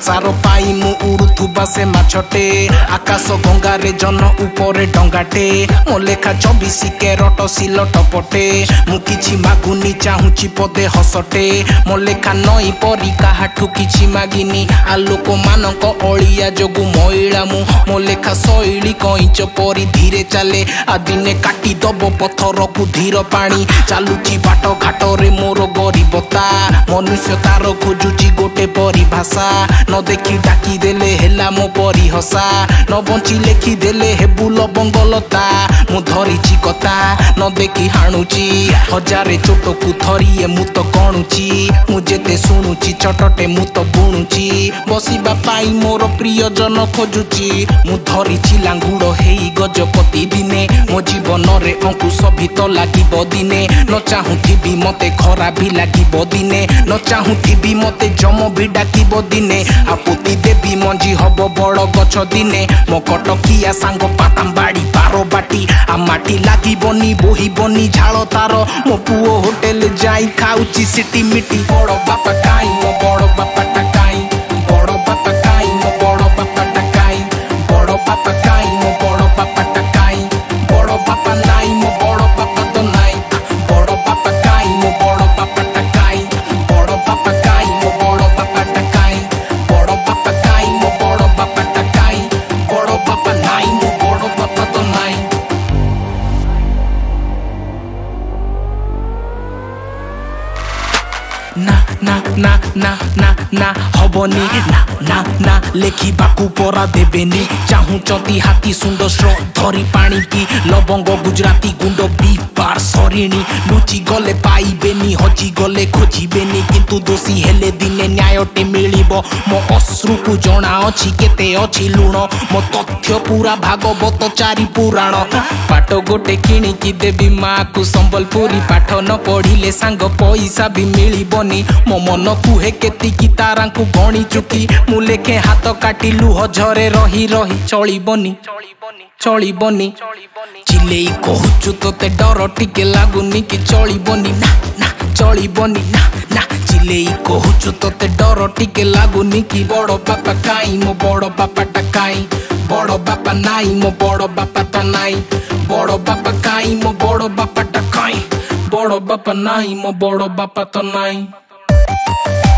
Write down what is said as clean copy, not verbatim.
संसार पाई मु उड़ुथुबा से माछटे आकाश गंगारे जन उपरे डंगाटे मो लेखा 24 कैरेट सिलट पटे मु किछि मागुनी चाहुची पदे हसटे मो लेखा नई परी काहाठु किछि मागिनी आलोक मानक अलिया जोगु महिला मो लेखा शैली कईच परी धीरे चले आदिने काटी दब पथर को धीर पानी चालुची बाट घाट रे मोर गरीबता मनुष्य तार खोजुची गोटे परिभाषा न देखी डाकी देले हेला मो परिहसा न बंची लेखी देले हेबुल बंगलता मु धरिची कथा न देखी हाणुची हजारे चोट को थरिए मु तो गणुची मु जेते सुनुची चटटे मु तो बुणुची बसिबा पाई मोर प्रिय जन खोजुची मु धरिची लांगुड़ हेई गजपति दिने मो जीवन रे अंकुश भीत लागिब दिने न चाहुथिबी मते खरा भी लागिब दिने न चाहुथिबी मते जम भी डाकिब दिने आपुति देवी मंजी हब बड़ गछ दिने मो कटकिया सांग पाताम बाड़ी पारो बाटी आ माटी लागिबनी बोहिबनी झाल तार मो पुओ होटल जाई खाउची सिटी मिटी बड़ बापा काई मो बड़ बापा टकाई बड़ बापा काई मो बड़ बापा टकाई बड़ बापा काई मो बड़ बापा टकाई बड़ बापा नाई मो बड़ बापा तो नाई बड़ बापा काई मो बड़ बापा टकाई बड़ बापा काई मो बड़ बापा टकाई बड़ बापा काई मो बड़ बापा टकाई बड़ बापा नाई मो बड़ बापा तो नाई ना ना ना ना ना ना हबनी ना ना ना लेखी बाकू परा देबेनी चाहुचती हाथी सुंदर स्ट्र धरी पानी पी लवंग गुजराती गुंड बीपार सरिणी लुचि गले पाइबेनी हजी गले खोजिबेनी किंतु दोषी हेले दिने न्यायटे मिलिबो मो अश्रु को जणा अछि केते अछि लुण मो तथ्य पूरा भागवत चारि पुराण पाठ गोटे किणी की देवी माँ को संबलपुरी पाठ न पढ़िले सांग पैसा भी मिलिबनी मो मन कुहे केतिकी तारा को गणी चुकी मु लेखे हाथ काटी लुह झरे रही रही चलिबनी चलिबनी चिलेई कहूचु तोते डर टिके लागुनी कि चलिबनी ना ना चलिबनी ना ना चिलेई कहूचु तोते डर टिके लागुनी कि बड़ बापा काई मो बड़ बापा टकाई बड़ बापा नाई मो बड़ बापा तो नाई बड़ बापा काई मो बड़ बापा टकाई बड़ बापा नाई मो बड़ बापा तो नाई।